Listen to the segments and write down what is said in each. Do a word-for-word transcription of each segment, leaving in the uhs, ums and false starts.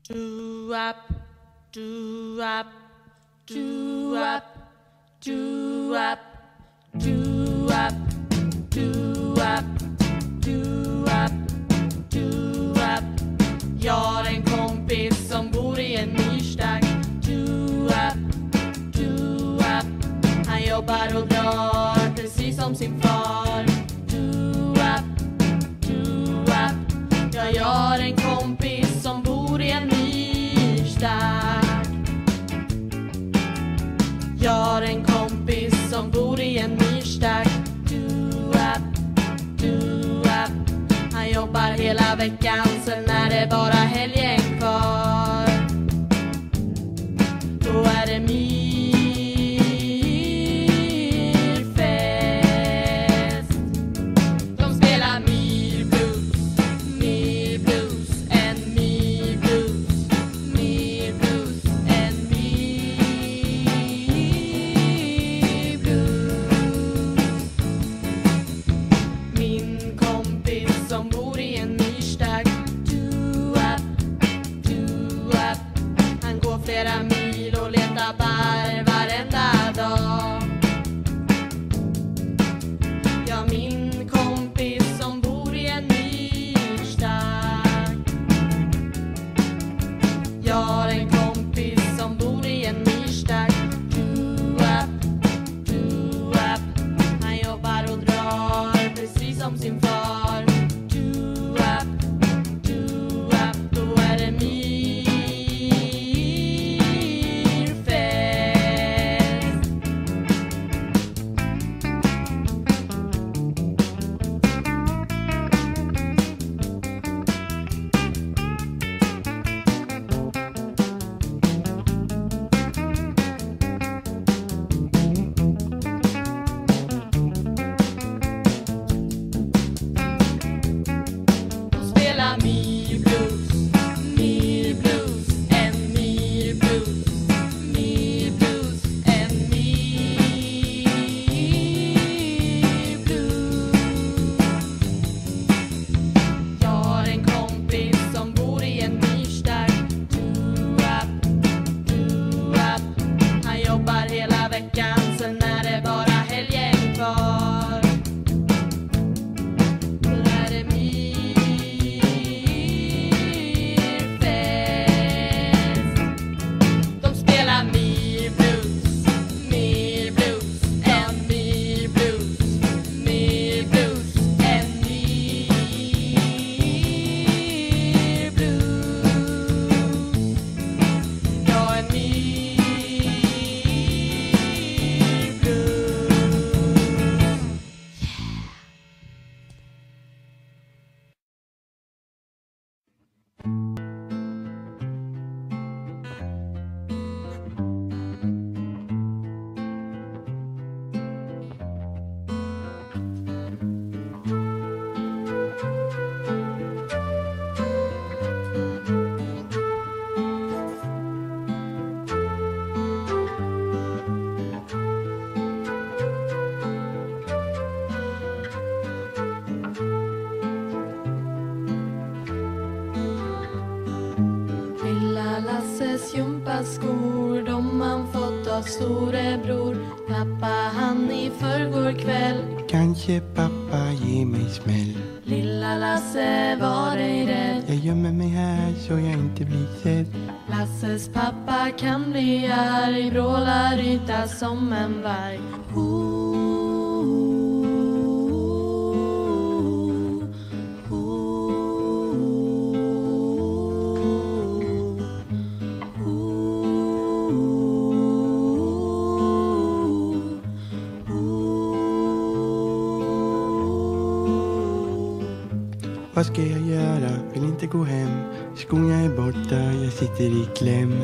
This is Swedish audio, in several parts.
Do-wop, do-wop, do-wop, do-wop, do-wop, do-wop, do-wop, do-wop. Jag har en kompis som bor i en myrstack. Do-wop, do-wop. Han jobbar och drar precis som sin far. Do-wop, do-wop. Ja, jag har en kompis som bor i en myrstack. Jag har en kompis som bor i en myrstack. Do-wop, do-wop. Han jobbar hela veckan, sen är det bara helgen kvar. Då är det myrfest. De spelar myrblues, myrblues, en myrblues, myrblues, en myrblues. Min kompis som bor i en myrstack. Do-wop, do-wop. Han går flera mil och letar bär varenda dag. Ja, min kompis som bor i en myrstack. Jag har en kompis som bor i en myrstack. Do-wop, do-wop. Han jobbar och drar precis som sin far. Do-wop, do-wop. Då är det myrfest. De spelar myrblues, myrblues, en myrblues, myrblues, en myrblues. Jag har en kompis som bor i en myrstack. Do-wop, do-wop. Han jobbar hela veckan, sen är det bara helgen kvar. Då är det myrfest. De spelar myrblues, myrblues, en myrblues, myrblues, en myrblues. Jag är myrblues. Lilla Lasses gympaskor, de han fått av storebror. Pappa han i förrgår kväll. Kanske pappa ger mig smäll. Lilla Lasse, var ej rädd. Jag gömmer mig här så jag inte blir sedd. Lasses pappa kan bli arg, vrålar, ryta som en varg. Ho, Vad ska jag göra? Vill inte gå hem. Skorna är borta, jag sitter i kläm.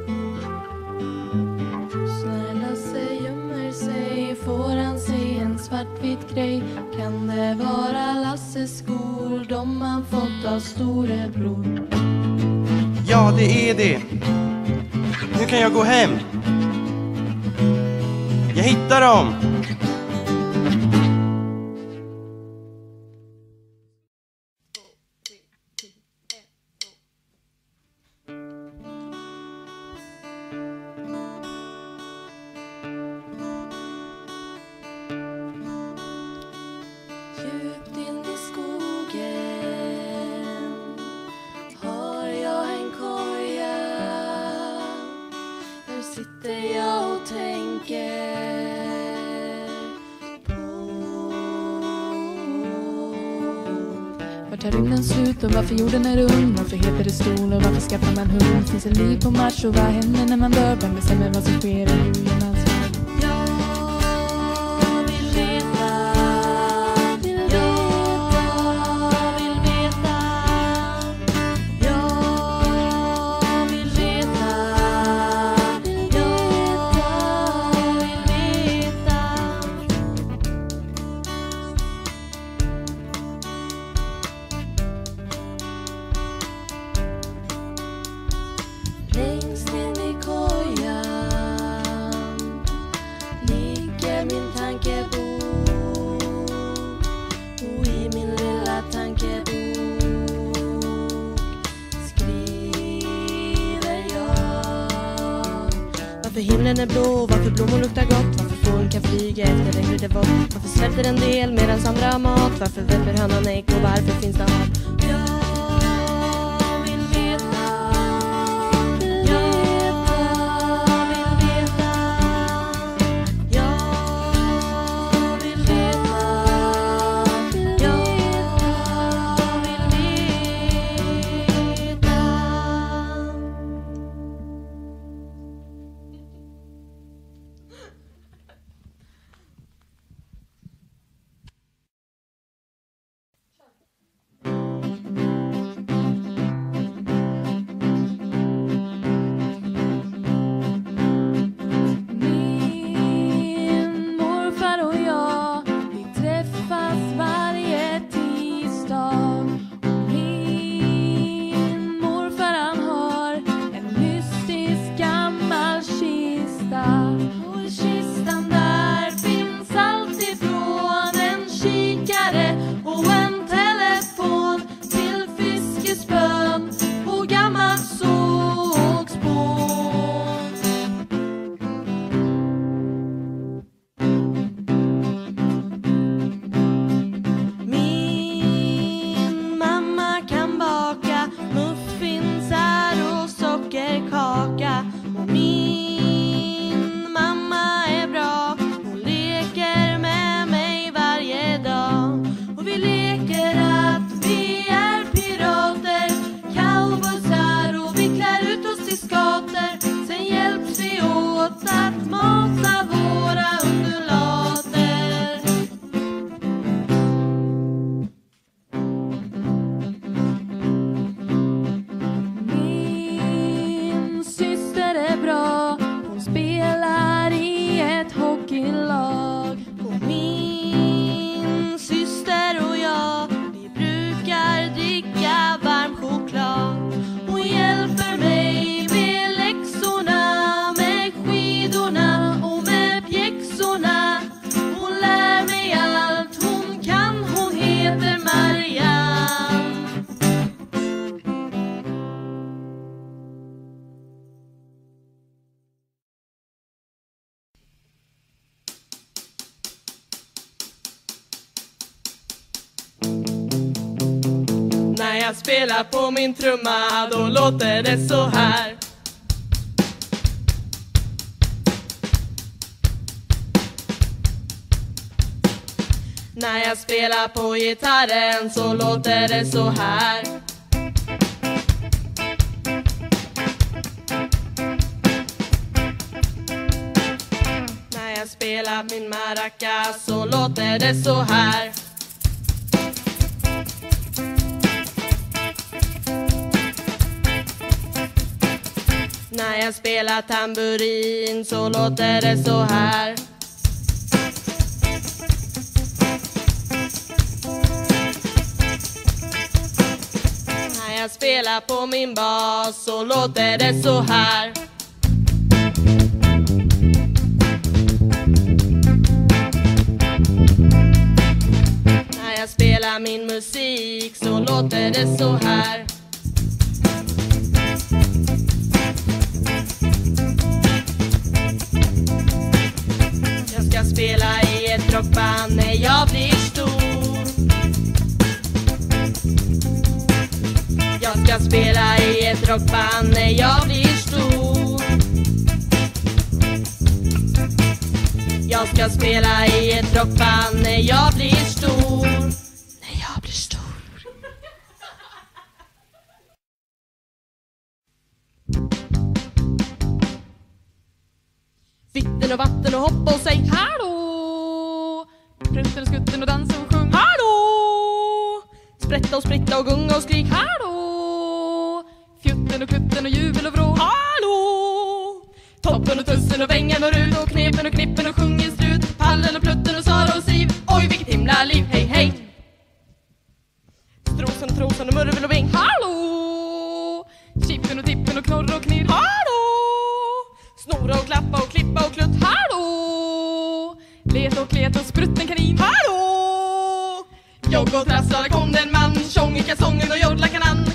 Snälla sig gömmer sig, får han se en svartvit grej. Kan det vara Lasses skor, de man fått av storebror? Ja, det är det. Nu kan jag gå hem. Jag hittar dem. Djupt in i skogen har jag en koja. Där sitter jag och tänker på. Vart tar rymden slut och varför jorden är rund? Varför heter det stol och varför skaffar man hund? Finns det liv på Mars och vad händer när man dör? Vem bestämmer vad som sker i jordens värld? Längst in i kojan ligger min tankebok, och i min lilla tankebok skriver jag varför himlen är blå, varför blommor luktar gott, varför fågeln kan flyga efter regn det vått, varför svälter en del medan andra har mat, varför välter hönan ägg och varför finns det hav? När jag spelar på min trumma, då låter det så här. När jag spelar på gitarren så låter det så här. När jag spelar min maracas så låter det så här. När jag spelar tamburin så låter det så här. spela på min bas så låter det så här. När jag spelar min musik så låter det så här. Jag ska spela i ett rockband när jag blir stor. Jag ska spela i ett rockband när jag blir stor. Jag ska spela i ett rockband när jag blir stor. När jag blir stor. Vitten och vatten och hoppa och säg hallå. Prutten och skutten och dansa och sjung hallå. Sprätta och spritta och gunga och skrik hallå. Fjutten och kutten och jubel och vrå hallå. Toppen och tussen och vängen och rut och knepen och knippen och sjung i strut. Pallen och plutten och Sara och Siv. Oj vilket himla liv, hej hej. Strosen och trosen och murvel och bing hallå. Chippen och tippen och knorr och knirr hallå. Snora och klappa och klippa och klutt hallå. Let och klet och sprutten kanin hallå. Jogg och trasslar kom den man. Tjong i kalsongen och jodla kanan.